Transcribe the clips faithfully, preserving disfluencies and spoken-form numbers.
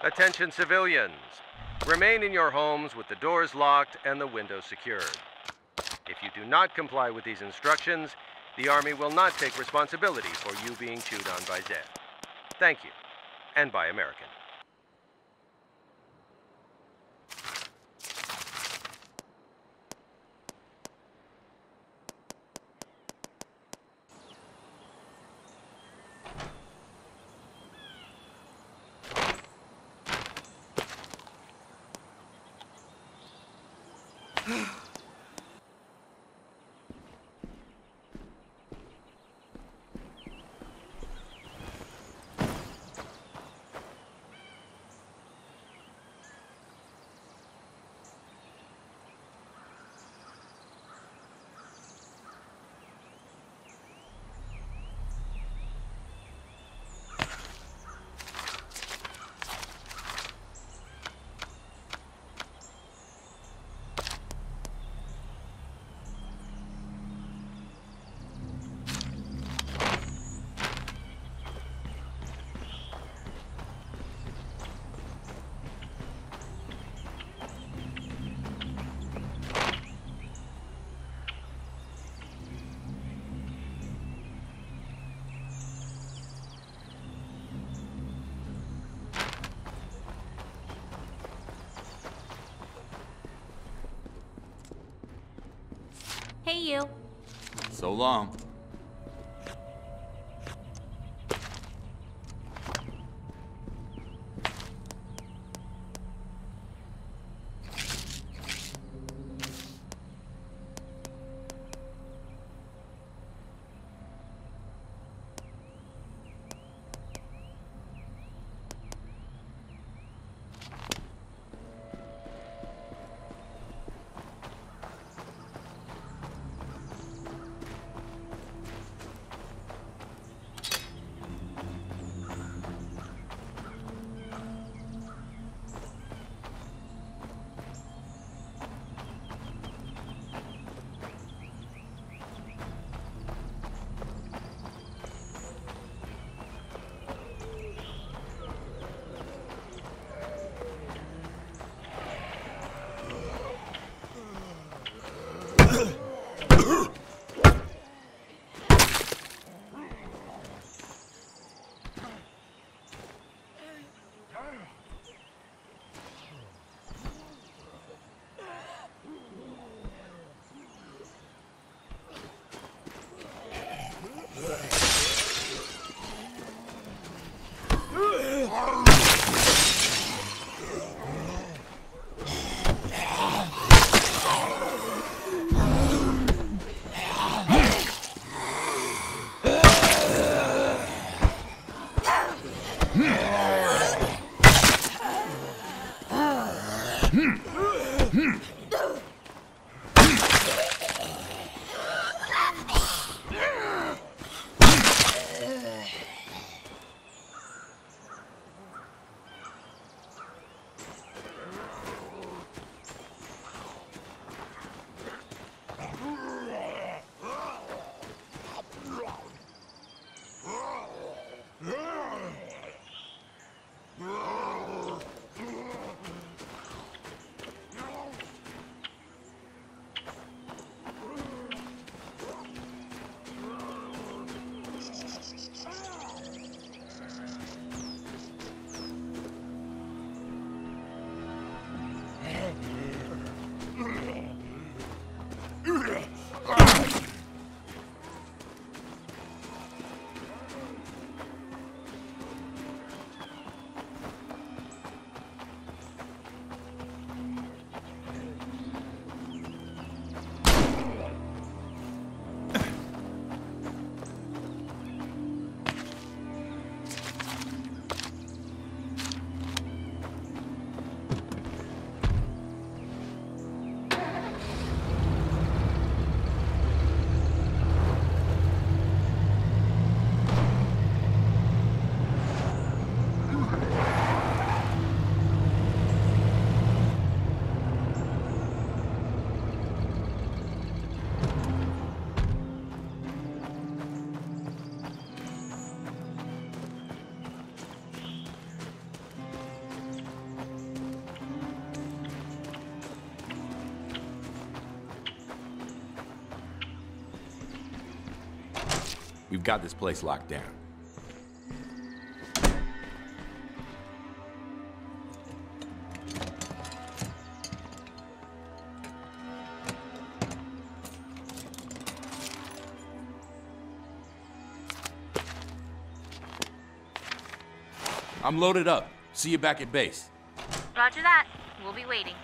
Attention civilians. Remain in your homes with the doors locked and the windows secured. If you do not comply with these instructions, the Army will not take responsibility for you being chewed on by Zed. Thank you, and Buy American. Hey, you. So long. We've got this place locked down. I'm loaded up. See you back at base. Roger that. We'll be waiting.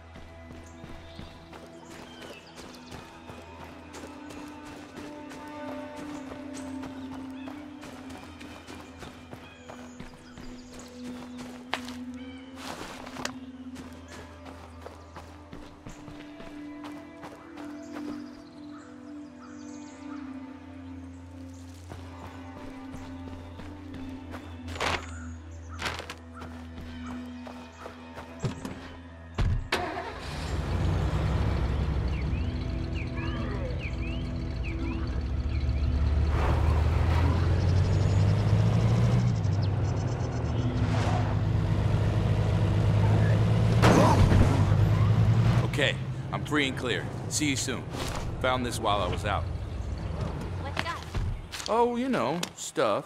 Okay, I'm free and clear. See you soon. Found this while I was out. What you got? Oh, you know, stuff.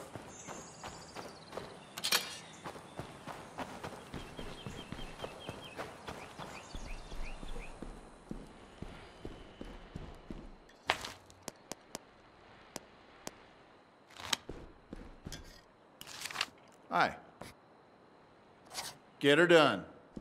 Hi. Get her done.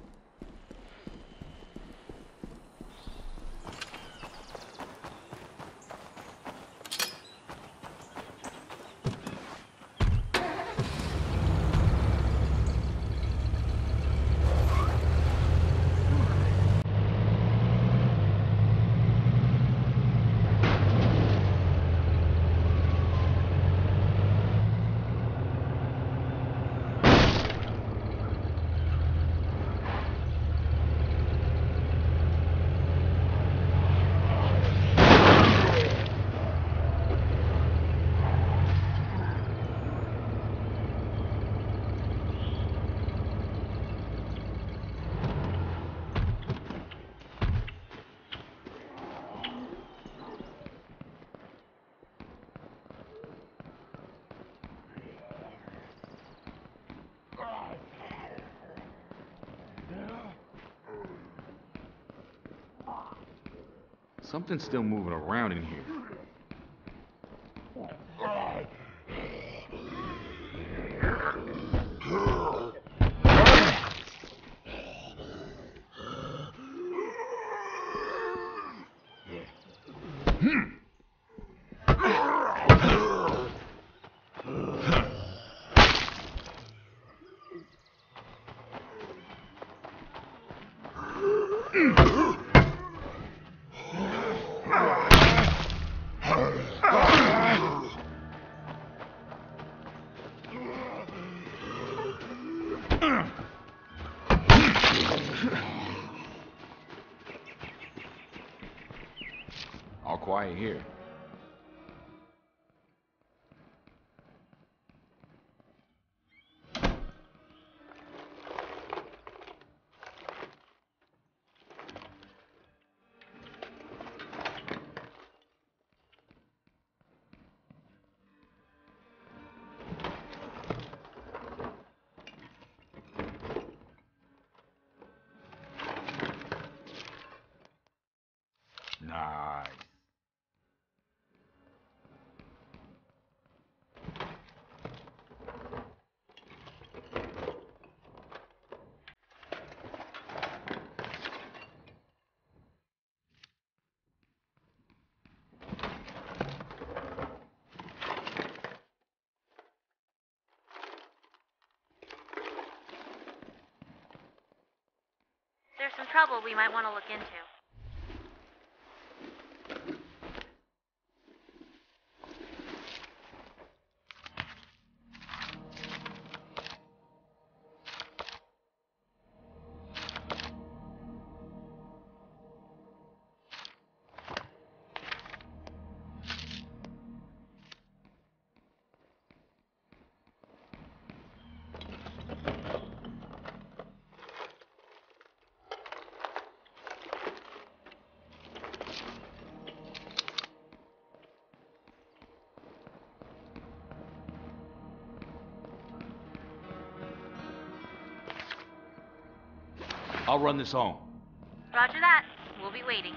Something's still moving around in here. All quiet here. Nice. There's some trouble we might want to look into. I'll run this home. Roger that. We'll be waiting.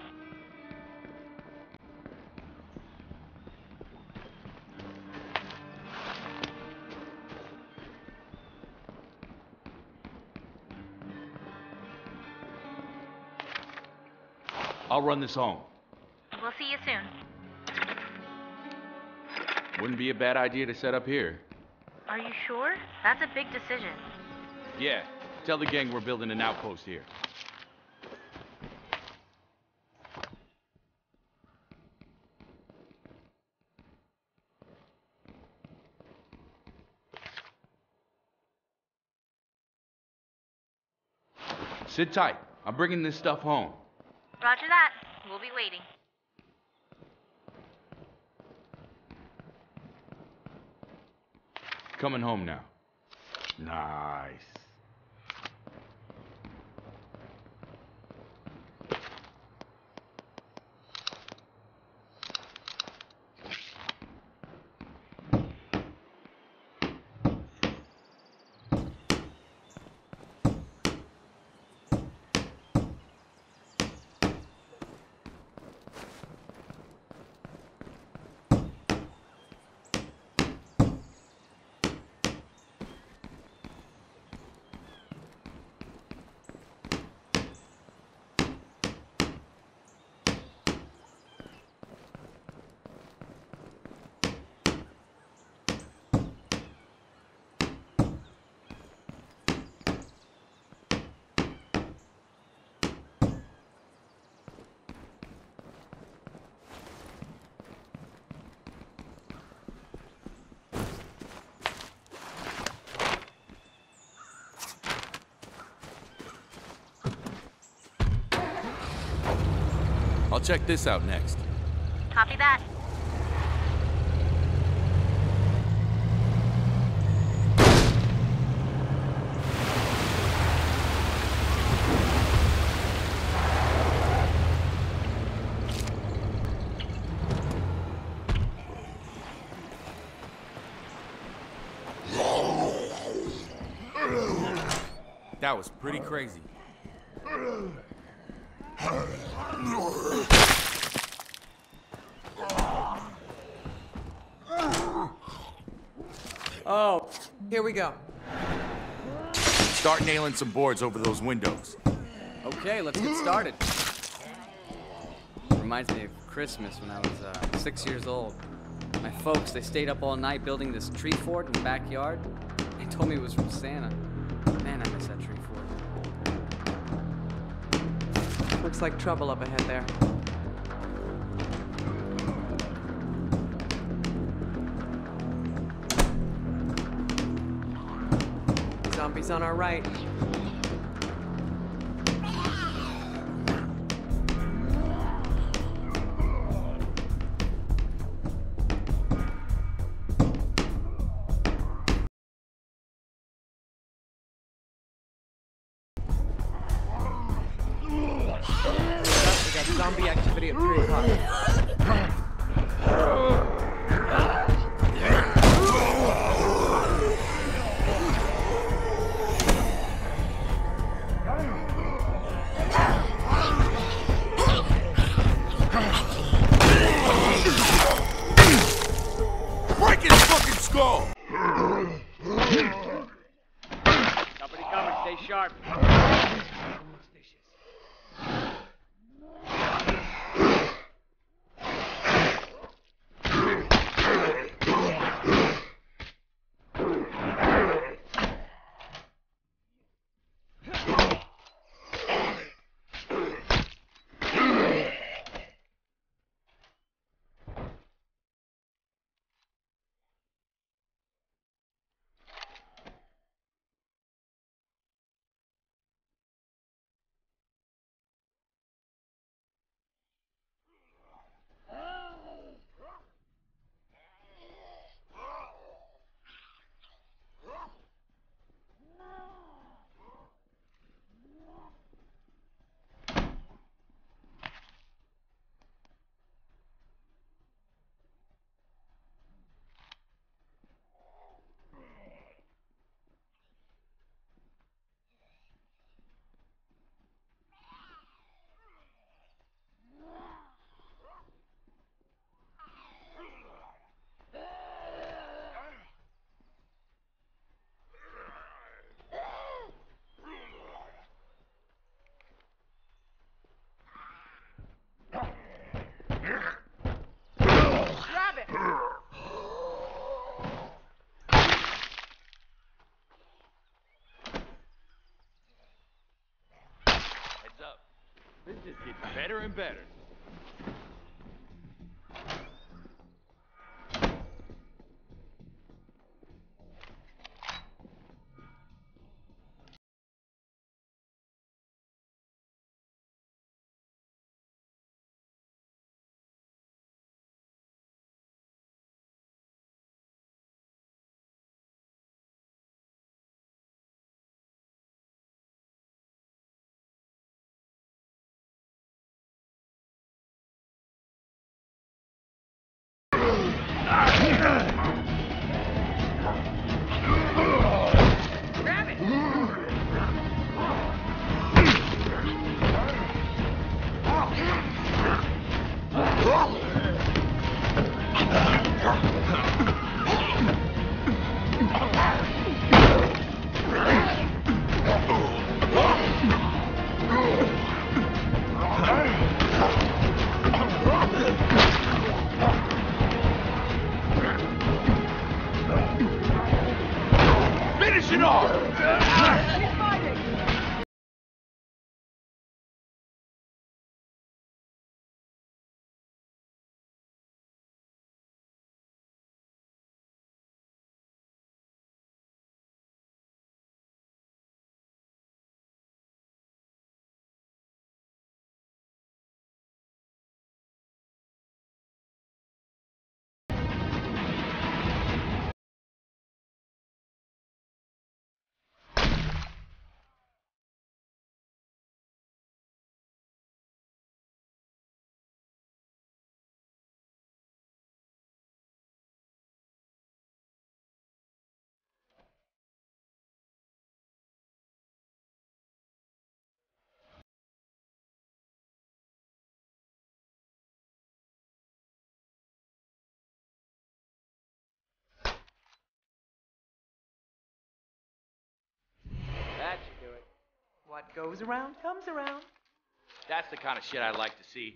I'll run this home. We'll see you soon. Wouldn't be a bad idea to set up here. Are you sure? That's a big decision. Yeah, tell the gang we're building an outpost here. Sit tight. I'm bringing this stuff home. Roger that. We'll be waiting. Coming home now. Nice. I'll check this out next. Copy that. That was pretty crazy. Oh, here we go. Start nailing some boards over those windows. Okay, let's get started. Reminds me of Christmas when I was uh, six years old. My folks, they stayed up all night building this tree fort in the backyard. They told me it was from Santa. Man, I miss that tree fort. Looks like trouble up ahead there. Zombies on our right. We got zombie activity at three o'clock. Break his fucking skull! Company coming, stay sharp. Better and better. Finish it off! That should do it. What goes around comes around. That's the kind of shit I like to see.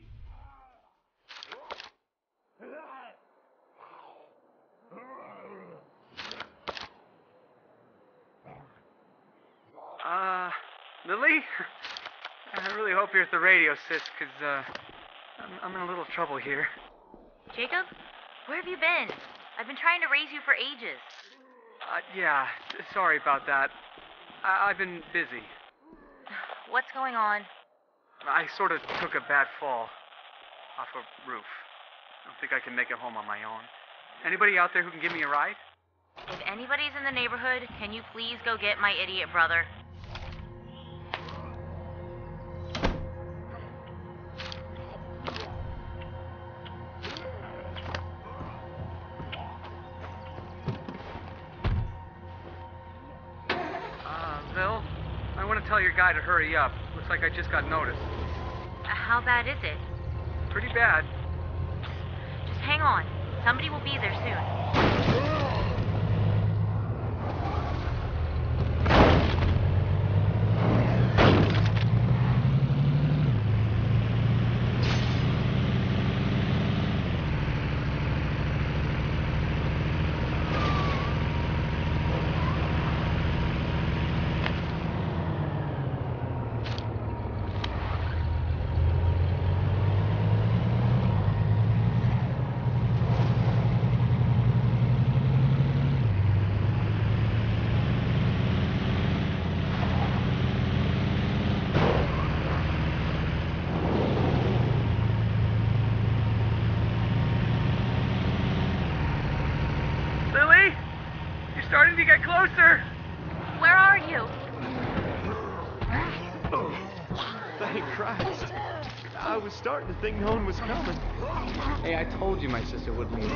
Uh, Lily? I really hope you're at the radio, sis, because, uh, I'm, I'm in a little trouble here. Jacob, where have you been? I've been trying to raise you for ages. Uh, yeah, sorry about that. I- I've been busy. What's going on? I sort of took a bad fall off a roof. I don't think I can make it home on my own. Anybody out there who can give me a ride? If anybody's in the neighborhood, can you please go get my idiot brother? Uh, Bill, I want to tell your guy to hurry up. Looks like I just got noticed. Uh, how bad is it? Pretty bad. Just hang on. Somebody will be there soon. Lily? You're starting to get closer. Where are you? Thank Christ. I was starting to think no one was coming. Hey, I told you my sister would leave.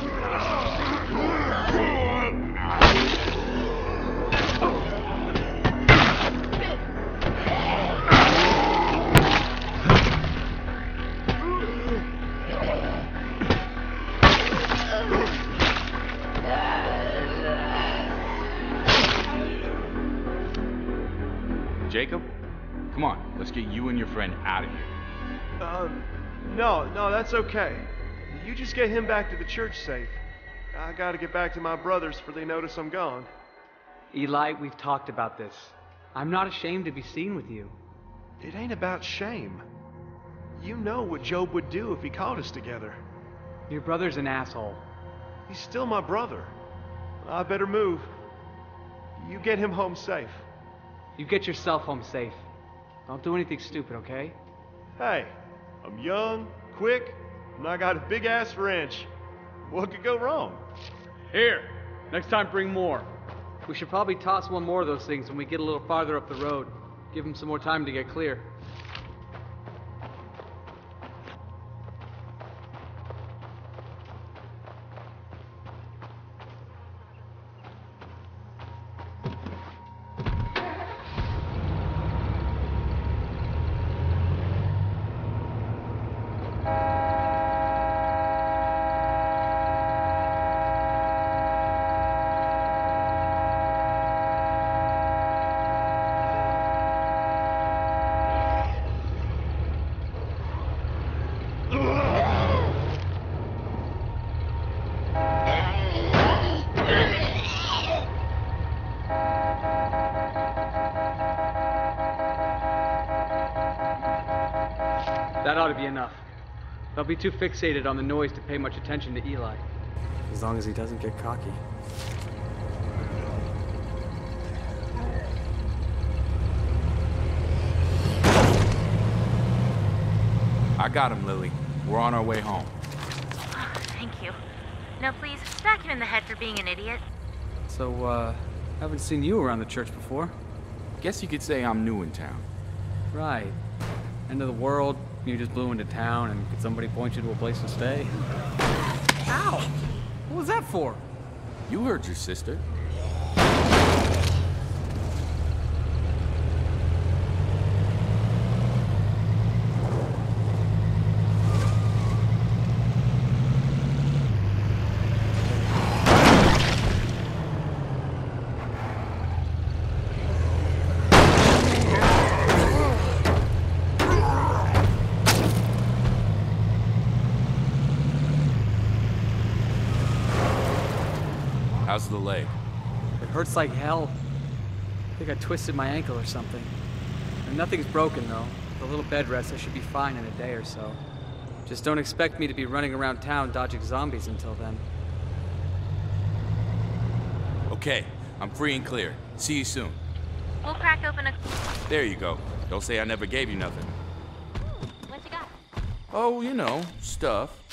Jacob? Come on, let's get you and your friend out of here. Um, no, no, that's okay. You just get him back to the church safe. I gotta get back to my brothers before they notice I'm gone. Eli, we've talked about this. I'm not ashamed to be seen with you. It ain't about shame. You know what Job would do if he caught us together. Your brother's an asshole. He's still my brother. I better move. You get him home safe. You get yourself home safe. Don't do anything stupid, okay? Hey, I'm young, quick, and I got a big-ass wrench. What could go wrong? Here. Next time, bring more. We should probably toss one more of those things when we get a little farther up the road. Give him some more time to get clear. That ought to be enough. They'll be too fixated on the noise to pay much attention to Eli. As long as he doesn't get cocky. I got him, Lily. We're on our way home. Oh, thank you. Now please, smack him in the head for being an idiot. So, uh, haven't seen you around the church before. Guess you could say I'm new in town. Right. End of the world, you just blew into town, and could somebody point you to a place to stay? Ow! What was that for? You heard your sister. How's the leg? It hurts like hell. I think I twisted my ankle or something. And nothing's broken, though. With a little bed rest, I should be fine in a day or so. Just don't expect me to be running around town dodging zombies until then. Okay, I'm free and clear. See you soon. We'll crack open a... There you go. Don't say I never gave you nothing. What you got? Oh, you know, stuff.